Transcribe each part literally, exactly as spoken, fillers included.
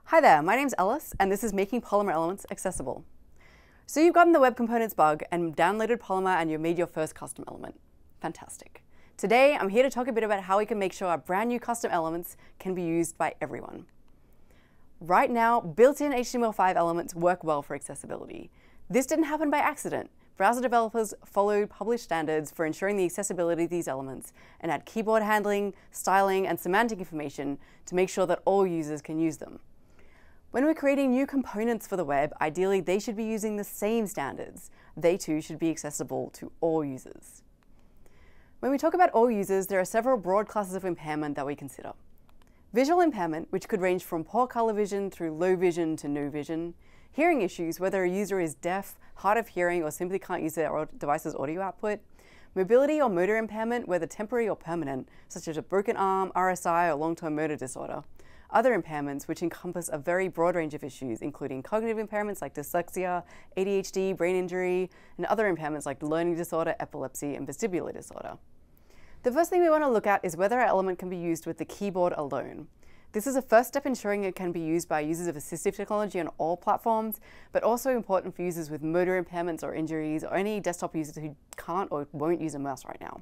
Hi there, my name's Alice, and this is Making Polymer Elements Accessible. So you've gotten the web components bug and downloaded Polymer and you've made your first custom element. Fantastic. Today, I'm here to talk a bit about how we can make sure our brand new custom elements can be used by everyone. Right now, built-in H T M L five elements work well for accessibility. This didn't happen by accident. Browser developers followed published standards for ensuring the accessibility of these elements and add keyboard handling, styling, and semantic information to make sure that all users can use them. When we're creating new components for the web, ideally they should be using the same standards. They too should be accessible to all users. When we talk about all users, there are several broad classes of impairment that we consider. Visual impairment, which could range from poor color vision through low vision to no vision. Hearing issues, whether a user is deaf, hard of hearing, or simply can't use their device's audio output. Mobility or motor impairment, whether temporary or permanent, such as a broken arm, R S I, or long-term motor disorder. Other impairments, which encompass a very broad range of issues, including cognitive impairments like dyslexia, A D H D, brain injury, and other impairments like learning disorder, epilepsy, and vestibular disorder. The first thing we want to look at is whether our element can be used with the keyboard alone. This is a first step ensuring it can be used by users of assistive technology on all platforms, but also important for users with motor impairments or injuries, or any desktop users who can't or won't use a mouse right now.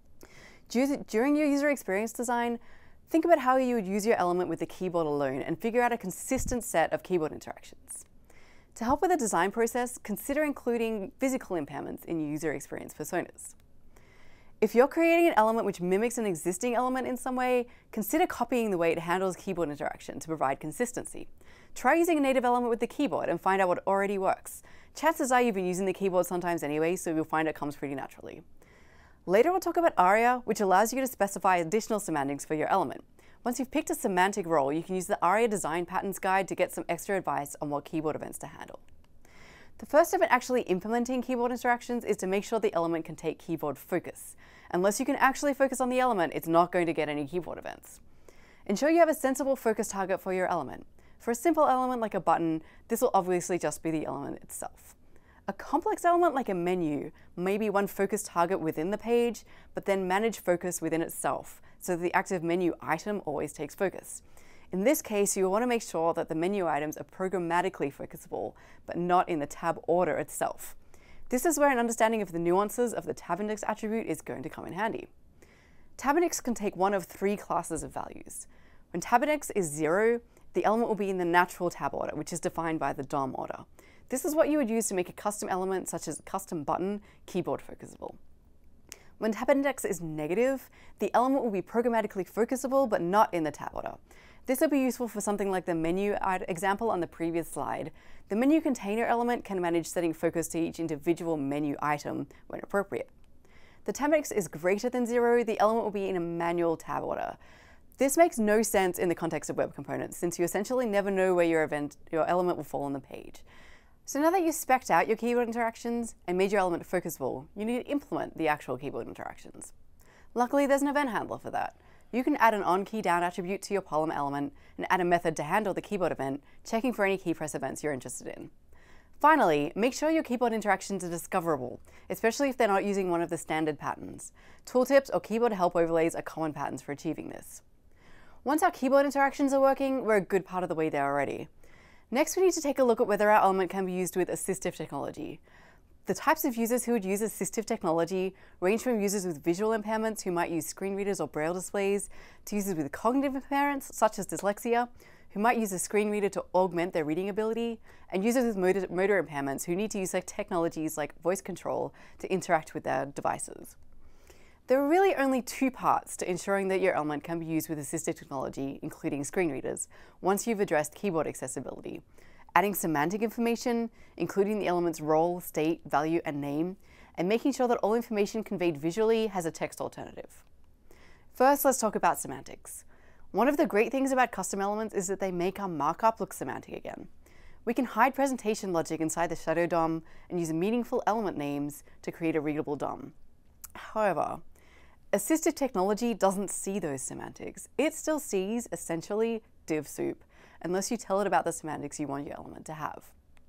During your user experience design, think about how you would use your element with the keyboard alone and figure out a consistent set of keyboard interactions. To help with the design process, consider including physical impairments in your user experience personas. If you're creating an element which mimics an existing element in some way, consider copying the way it handles keyboard interaction to provide consistency. Try using a native element with the keyboard and find out what already works. Chances are you've been using the keyboard sometimes anyway, so you'll find it comes pretty naturally. Later we'll talk about ARIA, which allows you to specify additional semantics for your element. Once you've picked a semantic role, you can use the ARIA Design Patterns Guide to get some extra advice on what keyboard events to handle. The first step in actually implementing keyboard interactions is to make sure the element can take keyboard focus. Unless you can actually focus on the element, it's not going to get any keyboard events. Ensure you have a sensible focus target for your element. For a simple element like a button, this will obviously just be the element itself. A complex element like a menu may be one focus target within the page, but then manage focus within itself, so that the active menu item always takes focus. In this case, you want to make sure that the menu items are programmatically focusable, but not in the tab order itself. This is where an understanding of the nuances of the tabIndex attribute is going to come in handy. TabIndex can take one of three classes of values. When tabIndex is zero, the element will be in the natural tab order, which is defined by the D O M order. This is what you would use to make a custom element, such as a custom button, keyboard focusable. When tabIndex is negative, the element will be programmatically focusable, but not in the tab order. This will be useful for something like the menu example on the previous slide. The menu container element can manage setting focus to each individual menu item when appropriate. The tabIndex is greater than zero, the element will be in a manual tab order. This makes no sense in the context of web components, since you essentially never know where your event, your element will fall on the page. So now that you've spec'd out your keyboard interactions and made your element focusable, you need to implement the actual keyboard interactions. Luckily, there's an event handler for that. You can add an onKeyDown attribute to your Polymer element and add a method to handle the keyboard event, checking for any key press events you're interested in. Finally, make sure your keyboard interactions are discoverable, especially if they're not using one of the standard patterns. Tooltips or keyboard help overlays are common patterns for achieving this. Once our keyboard interactions are working, we're a good part of the way there already. Next, we need to take a look at whether our element can be used with assistive technology. The types of users who would use assistive technology range from users with visual impairments who might use screen readers or braille displays, to users with cognitive impairments, such as dyslexia, who might use a screen reader to augment their reading ability, and users with motor, motor impairments who need to use like, technologies like voice control to interact with their devices. There are really only two parts to ensuring that your element can be used with assistive technology, including screen readers, once you've addressed keyboard accessibility. Adding semantic information, including the element's role, state, value, and name, and making sure that all information conveyed visually has a text alternative. First, let's talk about semantics. One of the great things about custom elements is that they make our markup look semantic again. We can hide presentation logic inside the shadow D O M and use meaningful element names to create a readable D O M. However, assistive technology doesn't see those semantics. It still sees, essentially, div soup, unless you tell it about the semantics you want your element to have.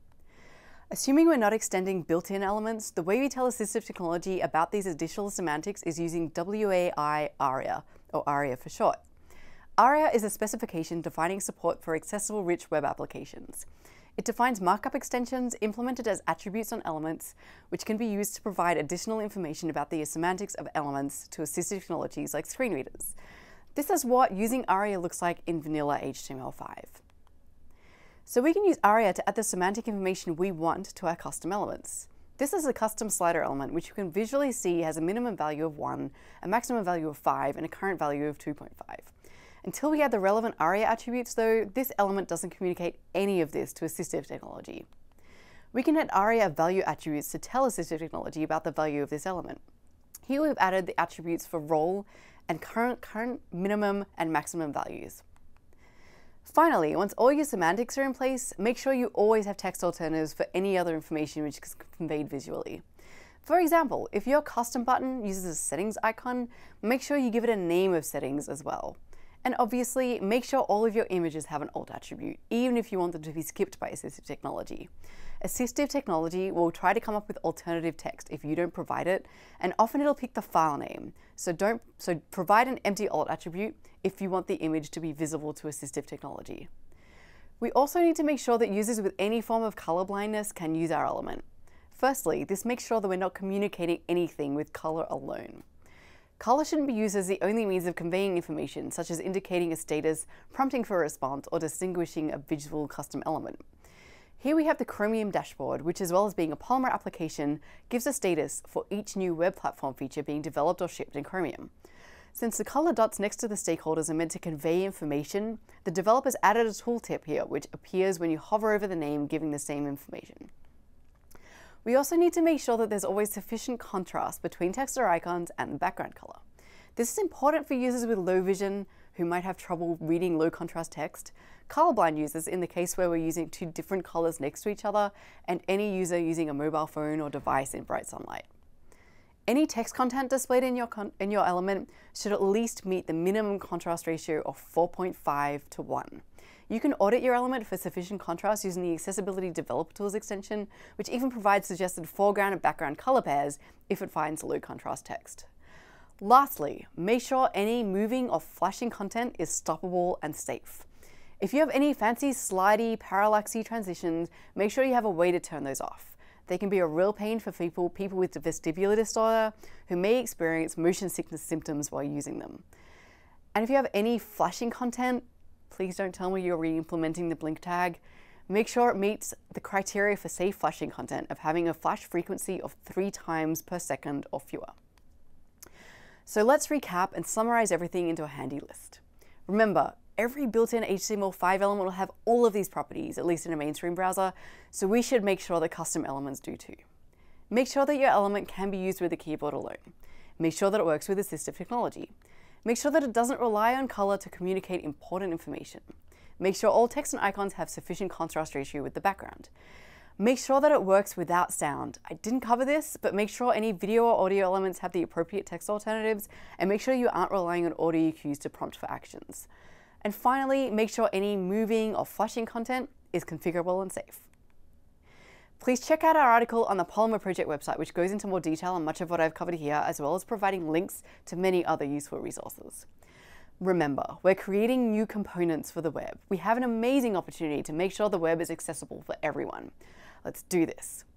Assuming we're not extending built-in elements, the way we tell assistive technology about these additional semantics is using W A I-ARIA, or ARIA for short. ARIA is a specification defining support for accessible rich web applications. It defines markup extensions implemented as attributes on elements, which can be used to provide additional information about the semantics of elements to assistive technologies like screenreaders. This is what using ARIA looks like in vanilla H T M L five. So we can use ARIA to add the semantic information we want to our custom elements. This is a custom slider element, which you can visually see has a minimum value of one, a maximum value of five, and a current value of two point five. Until we add the relevant ARIA attributes though, this element doesn't communicate any of this to assistive technology. We can add ARIA value attributes to tell assistive technology about the value of this element. Here we've added the attributes for role and current, current minimum and maximum values. Finally, once all your semantics are in place, make sure you always have text alternatives for any other information which is conveyed visually. For example, if your custom button uses a settings icon, make sure you give it a name of settings as well. And obviously, make sure all of your images have an alt attribute, even if you want them to be skipped by assistive technology. Assistive technology will try to come up with alternative text if you don't provide it, and often it'll pick the file name. So don't so provide an empty alt attribute if you want the image to be visible to assistive technology. We also need to make sure that users with any form of color blindness can use our element. Firstly, this makes sure that we're not communicating anything with color alone. Color shouldn't be used as the only means of conveying information, such as indicating a status, prompting for a response, or distinguishing a visual custom element. Here we have the Chromium dashboard, which, as well as being a Polymer application, gives a status for each new web platform feature being developed or shipped in Chromium. Since the color dots next to the stakeholders are meant to convey information, the developers added a tooltip here, which appears when you hover over the name giving the same information. We also need to make sure that there's always sufficient contrast between text or icons and the background color. This is important for users with low vision who might have trouble reading low contrast text, colorblind users in the case where we're using two different colors next to each other, and any user using a mobile phone or device in bright sunlight. Any text content displayed in your, con in your element should at least meet the minimum contrast ratio of four point five to one. You can audit your element for sufficient contrast using the Accessibility Developer Tools extension, which even provides suggested foreground and background color pairs if it finds low contrast text. Lastly, make sure any moving or flashing content is stoppable and safe. If you have any fancy slidey, parallaxy transitions, make sure you have a way to turn those off. They can be a real pain for people, people with vestibular disorder who may experience motion sickness symptoms while using them. And if you have any flashing content, please don't tell me you're re-implementing the blink tag. Make sure it meets the criteria for safe flashing content of having a flash frequency of three times per second or fewer. So let's recap and summarize everything into a handy list. Remember, every built-in H T M L five element will have all of these properties, at least in a mainstream browser, so we should make sure that custom elements do too. Make sure that your element can be used with a keyboard alone. Make sure that it works with assistive technology. Make sure that it doesn't rely on color to communicate important information. Make sure all text and icons have sufficient contrast ratio with the background. Make sure that it works without sound. I didn't cover this, but make sure any video or audio elements have the appropriate text alternatives, and make sure you aren't relying on audio cues to prompt for actions. And finally, make sure any moving or flashing content is configurable and safe. Please check out our article on the Polymer project website, which goes into more detail on much of what I've covered here, as well as providing links to many other useful resources. Remember, we're creating new components for the web. We have an amazing opportunity to make sure the web is accessible for everyone. Let's do this.